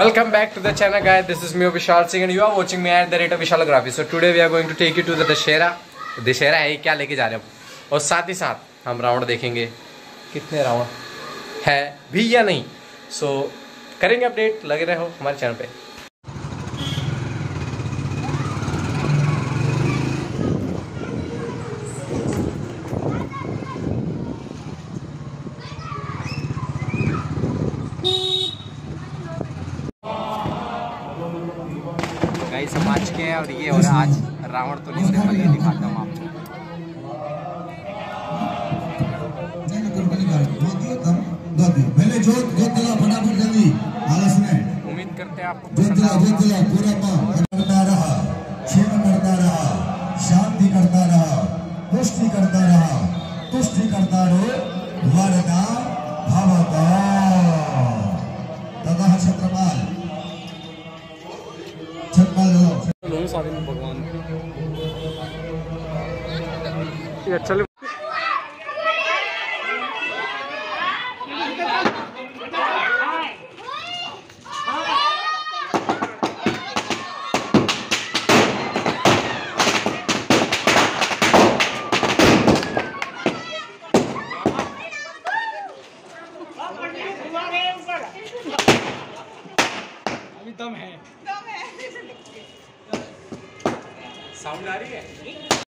Welcome back to the channel, guys. This is me, Vishal Singh, and you are watching me at the rate of Vishalography. So today we are going to take you to the Dussehra. Dussehra है क्या लेके जा रहे हैं हम, और साथ ही साथ हम रावण देखेंगे कितने रावण है भी या नहीं. सो करेंगे अपडेट, लगे रहो हमारे चैनल पे. समाज के है और ये और आज रावण तो नहीं होने पर ये दिखाता हूँ आपको. उम्मीद करते हैं आपको शांति करता रहा, पुष्टि करता रहा, तुष्टि करता रहो वरदा भवता तथा छत्रपाल भगवान ये चल अभी दम है साउंड आ रही है.